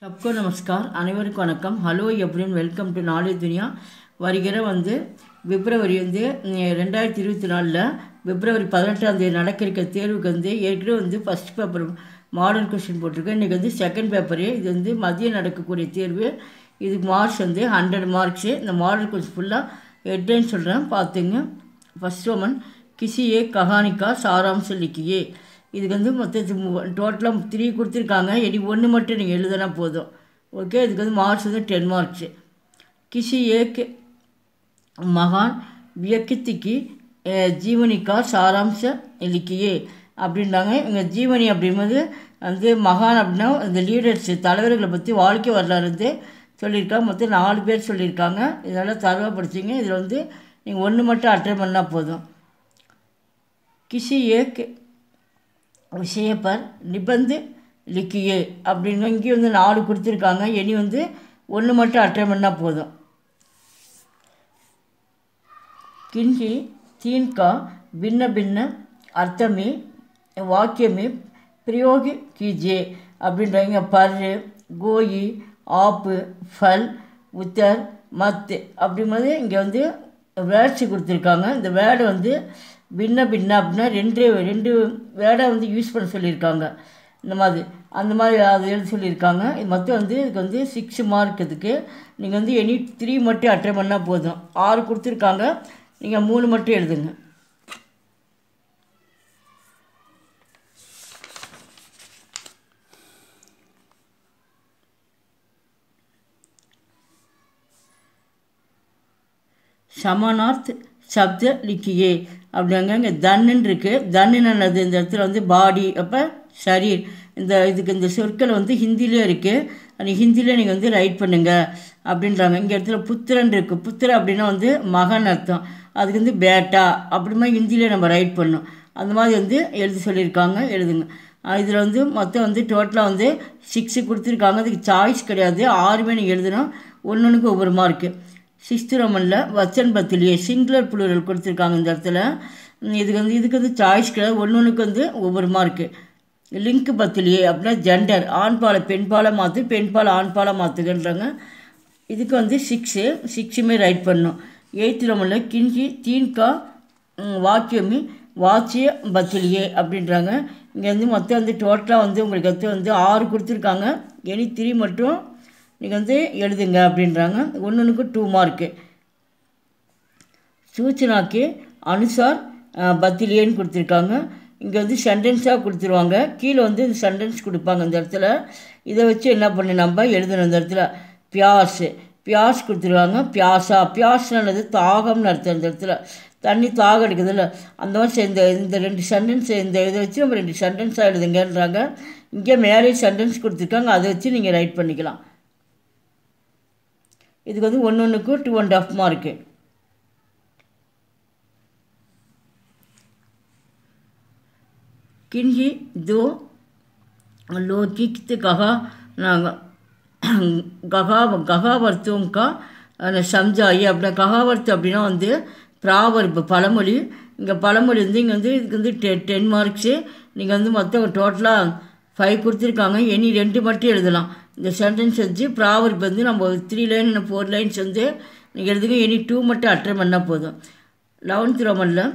सबको नमस्कार அனைவருக்கும் வணக்கம். Hello everyone, welcome to knowledge Duniya. வருகிற பிப்ரவரி 2024 பிப்ரவரி 18 நடக்க இருக்க தேர்வுக்கு ஏற்கனவே ஃபஸ்ட் பேப்பர் மாடல் கொஸ்டின் போட்டிருக்கேன். இன்றைக்கி செகண்ட் பேப்பரு. இது மதியம் நடக்கக்கூடிய தேர்வு. இதுக்கு மார்க்ஸ் 100 மார்க்ஸு. இந்த மாடல் கொஸ்டின் ஃபுல்லாக ஹெட்லைன் சொல்கிறேன், பார்த்துங்க. ஃபஸ்ட் ஒன், கிசி ஏ கஹானி கா சாராம்ச லிக்கியே. இதுக்கு மொத்தம் டோட்டலாக 3 கொடுத்துருக்காங்க. இனி 1 மட்டும் நீங்கள் எழுதுனா போதும். ஓகே, இதுக்கு மார்க்ஸ் 10 மார்க்ஸு. கிசி ஏக் மகான் வியக்தி கி ஜீவனி கா சாராம்ச லிக்கியே அப்படின்றாங்க. இங்கே ஜீவனி அப்படிங்கும்போது மகான் அப்படின்னா இந்த லீடர்ஸ் தலைவர்களை பற்றி வாழ்க்கை வரலாறு சொல்லியிருக்காங்க. மொத்தம் 4 பேர் சொல்லியிருக்காங்க. இதனால் தரவாக படிச்சிங்க. இதில் நீங்கள் 1 மட்டும் அட்டெண்ட் பண்ணால் போதும். கிசி ஏக் விஷய பர் நிபந்த் லிக்கியே அப்படின்னு இங்கே 4 கொடுத்துருக்காங்க. இனி 1 மட்டும் அட்டெண்ட் பண்ணால் போதும். கின்ஹி தீன் கா பின்ன பின்ன அர்த்தமே வாக்கியமே பிரயோகி கீஜே அப்படின்றாங்க. பர்ரு, கோயி, ஆப்பு, ஃபல், உத்தர், மத் அப்படிங்கும்போது இங்கே வேர்ட்ஸு கொடுத்துருக்காங்க. இந்த வேர்டு பின்ன பின்ன அப்படின்னா ரெண்டு வேர்டை யூஸ் பண்ண சொல்லியிருக்காங்க. இந்த மாதிரி அந்த மாதிரி அதை எழுத சொல்லியிருக்காங்க. இது மொத்தம் இதுக்கு 6 மார்க். இதுக்கு நீங்கள் எனி 3 மட்டும் அட்டெண்ட் பண்ணால் போதும். 6 கொடுத்துருக்காங்க, நீங்கள் 3 மட்டும் எழுதுங்க. சமானார்த் சப்த லிக்கியே அப்படிங்க. இங்கே தன்னுன்னு இருக்குது. தன்னுன்னது இந்த இடத்துல பாடி, அப்போ ஷரீர். இந்த சொற்கள் ஹிந்திலே இருக்குது. அந்த ஹிந்தியில் நீங்கள் ரைட் பண்ணுங்கள் அப்படின்றாங்க. இங்கே இடத்துல புத்திரன் இருக்குது. புத்திர அப்படின்னா மகன் அர்த்தம். அதுக்கு பேட்டா அப்படிமா ஹிந்தியில் நம்ம ரைட் பண்ணோம். அந்த மாதிரி எழுத சொல்லியிருக்காங்க, எழுதுங்க. இதில் மொத்தம் டோட்டலாக 6 கொடுத்துருக்காங்க. அதுக்கு சாய்ஸ் கிடையாது. 6மே நீங்கள் எழுதணும். ஒன்றுக்கு ஒவ்வொரு மார்க்கு. 6th ரோமனில் வச்சன் பத்திலியே சிங்குலர் புளூரல் கொடுத்துருக்காங்க. இந்த இடத்துல இதுக்கு சாய்ஸ் கிடையாது. ஒன்றுக்கு ஒவ்வொரு மார்க்கு. லிங்க் பத்திலியே அப்படின்னா ஜெண்டர், ஆண்பாலை பெண்பாலை மாற்று, பெண்பாலை ஆண்பாலை மாற்றுகன்றாங்க. இதுக்கு 6மே ரைட் பண்ணணும். 8th ரோமனில் கின்ஹி தீன் கா வாக்கியமி வாச்சிய பத்திலியே அப்படின்றாங்க. இங்கே மொத்தம் டோட்டலாக உங்களுக்கு 6 கொடுத்துருக்காங்க. எனி 3 மட்டும் நீங்கள் எழுதுங்க அப்படின்றாங்க. 1க்கு 2 மார்க்கு. சூச்சனாக்கு அனுசார் பத்திலியேன்னு கொடுத்துருக்காங்க. இங்கே சென்டென்ஸாக கொடுத்துருவாங்க. கீழே இந்த சென்டென்ஸ் கொடுப்பாங்க. இந்த இடத்துல இதை வச்சு என்ன பண்ணி நம்ம எழுதணும். இந்த இடத்துல பியாஸ் கொடுத்துருவாங்க. பியாசா, பியாஸ்னது தாகம்னு அர்த்தம். இந்த இடத்துல தண்ணி தாகம் எடுக்குதுல்ல, அந்த மாதிரி இந்த 2 சென்டென்ஸ் இந்த இதை வச்சு நம்ம 2 சென்டென்ஸாக எழுதுங்கன்றாங்க. இங்கே மேலே சென்டென்ஸ் கொடுத்துருக்காங்க. அதை வச்சு நீங்கள் ரைட் பண்ணிக்கலாம். இதுக்கு 1க்கு 2.5 மார்க்கு. किन्हीं 2 लौकिक ககாவர்த்தோं का समझाइए அப்படின்னா ககாவர்த்து அப்படின்னா ப்ராவர்பு பழமொழி. இங்கே பழமொழி இங்கே இதுக்கு 10 மார்க்ஸு. நீங்கள் மொத்தம் டோட்டலாக 5 கொடுத்துருக்காங்க. எனி 2 மட்டும் எழுதலாம். இந்த சென்டென்ஸ் வச்சு ப்ராவர்பு நம்ம 3 லைன் 4 லைன்ஸ் நீங்கள் எழுதுங்க. எனி 2 மட்டும் அட்டெண்ட் பண்ணால் போதும். 11th ரோமனில்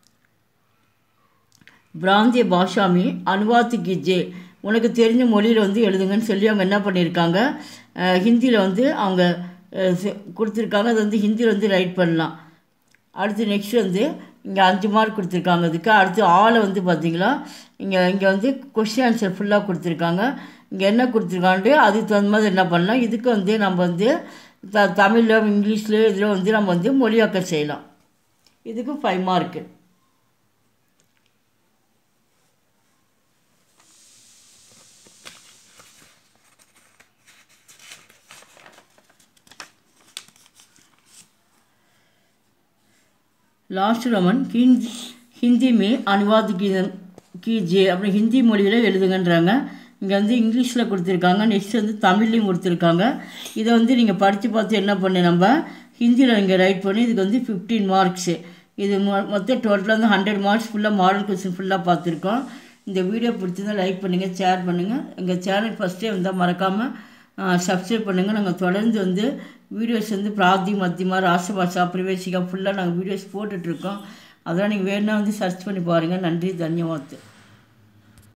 பிராந்திய பாஷாமி அனுவாத்து கீஜே உனக்கு தெரிஞ்ச மொழியில் எழுதுங்கன்னு சொல்லி அவங்க என்ன பண்ணியிருக்காங்க, ஹிந்தியில் அவங்க கொடுத்துருக்காங்க. அது ஹிந்தியில் ரைட் பண்ணலாம். அடுத்து நெக்ஸ்ட் இங்கே 5 மார்க் கொடுத்துருக்காங்க. அதுக்கு அடுத்து ஆளை பார்த்தீங்களா, இங்கே கொஸ்டின் ஆன்சர் ஃபுல்லாக கொடுத்துருக்காங்க. இங்கே என்ன கொடுத்துருக்கான்ட்டு அதுக்கு தகுந்த மாதிரி என்ன பண்ணலாம். இதுக்கு நம்ம தமிழில் இங்கிலீஷில் இதில் நம்ம மொழியாக்கம் செய்யலாம். இதுக்கு 5 மார்க்கு. லாஸ்ட் ரோமன் ஹிந்தி மே அனுவாத் கீஜே அப்படி ஹிந்தி மொழியில் எழுதுங்கன்றாங்க. இங்கே இங்கிலீஷில் கொடுத்துருக்காங்க. நெக்ஸ்ட் தமிழ்லையும் கொடுத்துருக்காங்க. இதை நீங்கள் படித்து பார்த்து என்ன பண்ணி நம்ம ஹிந்தியில் இங்கே ரைட் பண்ணி இதுக்கு 15 மார்க்ஸு. இது மொத்தம் டோட்டலாக 100 மார்க்ஸ் ஃபுல்லாக மாடல் கொஸ்டின் ஃபுல்லாக பார்த்துருக்கோம். இந்த வீடியோ பிடிச்சிருந்தால் லைக் பண்ணுங்கள், ஷேர் பண்ணுங்கள். எங்கள் சேனல் ஃபஸ்ட்டே வந்தால் மறக்காமல் சப்ஸ்கிரைப் பண்ணுங்கள். நாங்கள் தொடர்ந்து வந்து வீடியோஸ் வந்து பிரார்த்தி மத்தியமா ராசபாஷா பிரவேசிக்கா ஃபுல்லாக நாங்கள் வீடியோஸ் போட்டுட்ருக்கோம். அதெல்லாம் நீங்கள் வேணுன்னா வந்து சர்ச் பண்ணி பாருங்கள். நன்றி, தன்யவாத்.